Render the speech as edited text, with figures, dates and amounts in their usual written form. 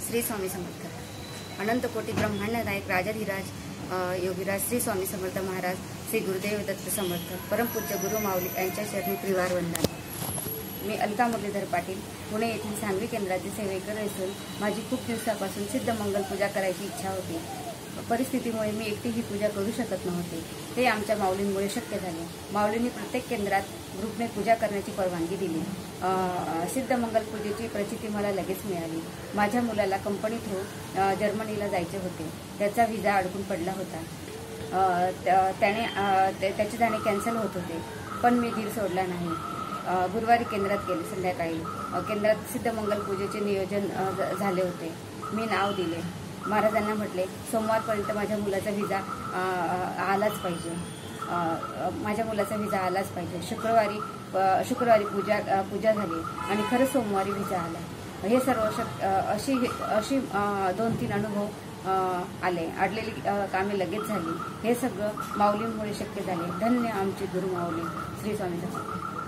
श्री स्वामी समर्थ. अनंत कोटी ब्रह्मांड नायक राजाधिराज योगीराज श्री स्वामी समर्थ महाराज, श्री गुरुदेव दत्त समर्थ, परमपूज्य गुरु माऊली यांच्या चरणी त्रिवार वंदन. मी अलका मुरलीधर पाटील, पुणे येथील सांगवी केंद्राची सेवेकरी असून माझी खूप दिवसापासून सिद्ध मंगल पूजा करायची इच्छा होती. परिस्थितीमुळे मी एकटी ही पूजा करू शकत नव्हते. ते आमच्या माऊलींमुळे शक्य झाले. माऊलींनी प्रत्येक केंद्रात ग्रुपने पूजा करण्याची परवानगी दिली. सिद्ध मंगल पूजेची प्रचिती मला लगेच मिळाली. माझ्या मुलाला कंपनी थ्रू जर्मनीला जायचे होते. त्याचा व्हिसा अडकून पडला होता. त्याचे जाणे कॅन्सल होत होते, पण मी धीर सोडला नाही. गुरुवारी केंद्रात गेले. संध्याकाळी केंद्रात सिद्ध मंगल पूजेचे नियोजन झाले होते. मी नाव दिले. महाराजांना म्हटले, सोमवारपर्यंत माझ्या मुलाचा व्हिसा आलाच पाहिजे. माझ्या मुलाचा व्हिसा आलाच पाहिजे. शुक्रवारी पूजा झाली आणि खरंच सोमवारी व्हिसा आला. हे सर्व अशी 2-3 अनुभव आले. अडलेली कामे लगेच झाली. हे सगळं माऊलींमुळे शक्य झाले. धन्य आमची गुरु माऊली. श्री स्वामी समर्थ.